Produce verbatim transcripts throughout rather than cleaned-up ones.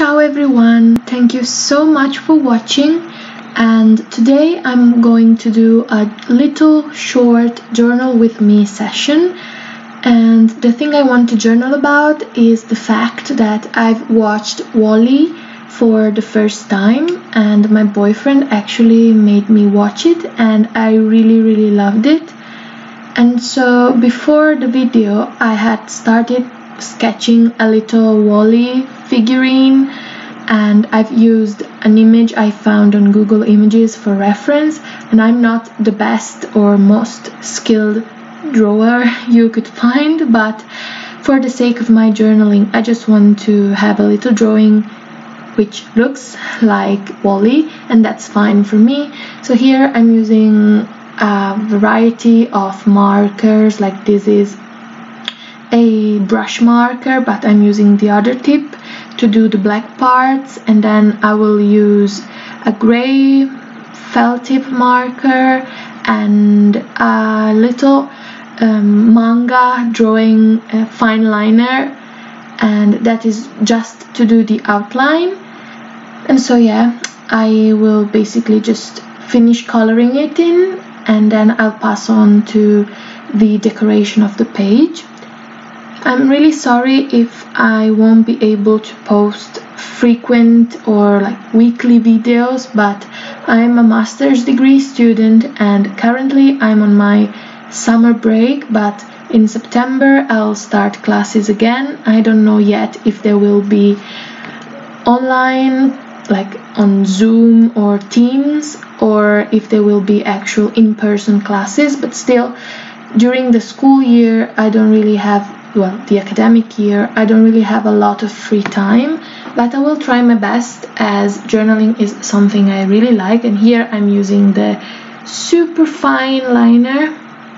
Ciao everyone, thank you so much for watching, and today I'm going to do a little short journal with me session. And the thing I want to journal about is the fact that I've watched Vale for the first time, and my boyfriend actually made me watch it and I really really loved it. And so before the video I had started sketching a little Vale figurine, and I've used an image I found on Google Images for reference, and I'm not the best or most skilled drawer you could find, but for the sake of my journaling I just want to have a little drawing which looks like Vale, and that's fine for me. So here I'm using a variety of markers, like this is a brush marker but I'm using the other tip to do the black parts, and then I will use a gray felt tip marker and a little um, manga drawing uh, fine liner, and that is just to do the outline. And so yeah, I will basically just finish coloring it in and then I'll pass on to the decoration of the page. I'm really sorry if I won't be able to post frequent or like weekly videos, but I'm a master's degree student and currently I'm on my summer break, but in September I'll start classes again. I don't know yet if there will be online, like on Zoom or Teams, or if there will be actual in-person classes, but still during the school year I don't really have, well, the academic year, I don't really have a lot of free time, but I will try my best as journaling is something I really like. And here I'm using the super fine liner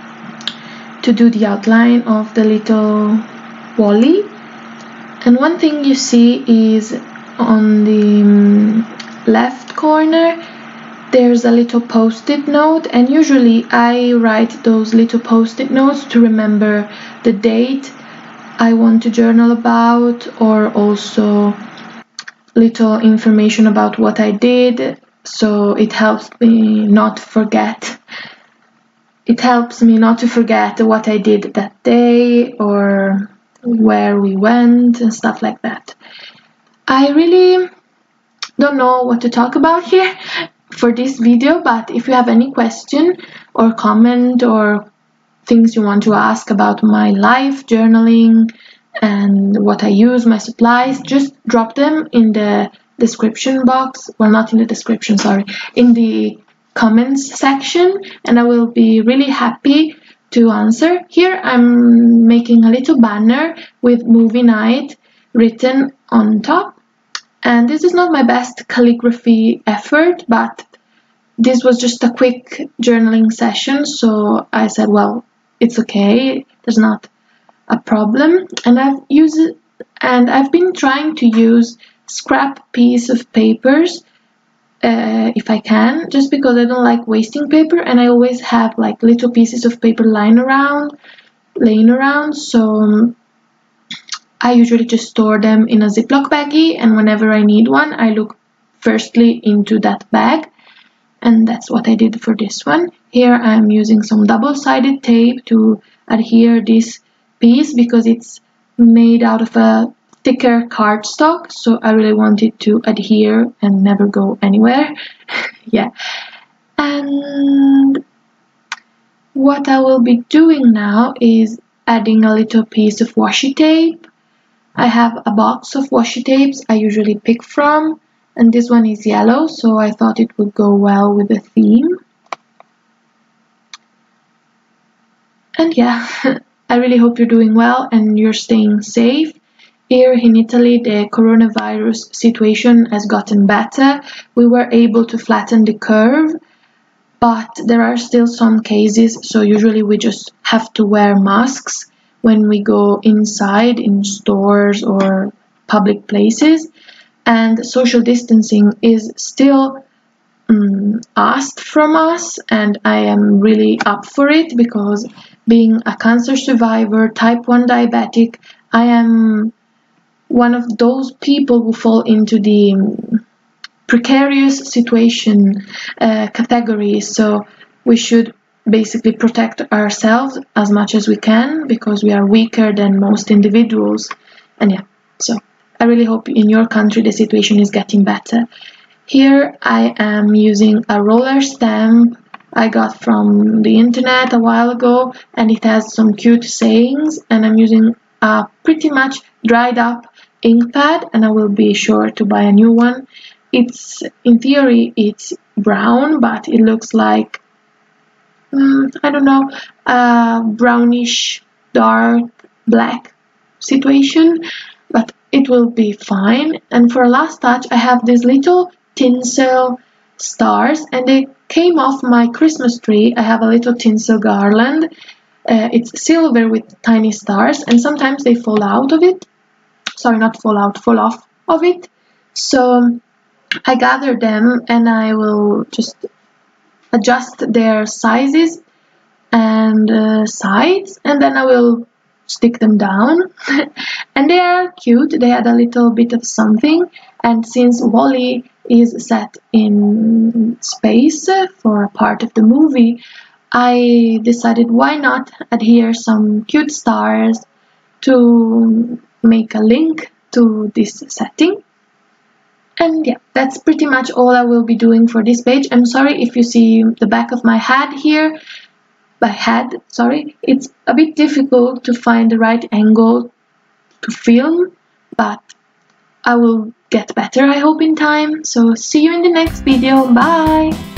to do the outline of the little Vale. And one thing you see is on the um, left corner there's a little post-it note, and usually I write those little post-it notes to remember the date I want to journal about, or also little information about what I did, so it helps me not forget. It helps me not to forget what I did that day or where we went and stuff like that. I really don't know what to talk about here for this video, but if you have any question or comment or things you want to ask about my life journaling and what I use, my supplies, just drop them in the description box. Well, not in the description, sorry, in the comments section, and I will be really happy to answer. Here I'm making a little banner with movie night written on top, and this is not my best calligraphy effort, but this was just a quick journaling session, so I said, well, it's okay, there's not a problem. And I've used it, and I've been trying to use scrap piece of papers uh, if I can, just because I don't like wasting paper, and I always have like little pieces of paper lying around laying around, so um, I usually just store them in a Ziploc baggie, and whenever I need one I look firstly into that bag, and that's what I did for this one. Here I'm using some double-sided tape to adhere this piece because it's made out of a thicker cardstock, so I really want it to adhere and never go anywhere. Yeah. And what I will be doing now is adding a little piece of washi tape. I have a box of washi tapes I usually pick from, and this one is yellow, so I thought it would go well with the theme. And yeah, I really hope you're doing well and you're staying safe. Here in Italy, the coronavirus situation has gotten better. We were able to flatten the curve, but there are still some cases, so usually we just have to wear masks when we go inside in stores or public places. And social distancing is still um, asked from us, and I am really up for it because being a cancer survivor, type one diabetic, I am one of those people who fall into the um, precarious situation uh, category, so we should basically protect ourselves as much as we can because we are weaker than most individuals. And yeah, so I really hope in your country the situation is getting better. Here I am using a roller stamp I got from the internet a while ago, and it has some cute sayings, and I'm using a pretty much dried up ink pad, and I will be sure to buy a new one. It's, in theory, it's brown, but it looks like, mm, I don't know, a brownish dark black situation, but it will be fine. And for a last touch I have these little tinsel stars, and they came off my Christmas tree. I have a little tinsel garland. Uh, it's silver with tiny stars, and sometimes they fall out of it. Sorry, not fall out, fall off of it. So I gather them and I will just adjust their sizes and uh, sides, and then I will stick them down. And they are cute. They had a little bit of something, and since Wally is set in space for a part of the movie, I decided why not adhere some cute stars to make a link to this setting. And yeah, that's pretty much all I will be doing for this page. I'm sorry if you see the back of my head here. My head, sorry. It's a bit difficult to find the right angle to film, but I will get better, I hope, in time. So see you in the next video. Bye!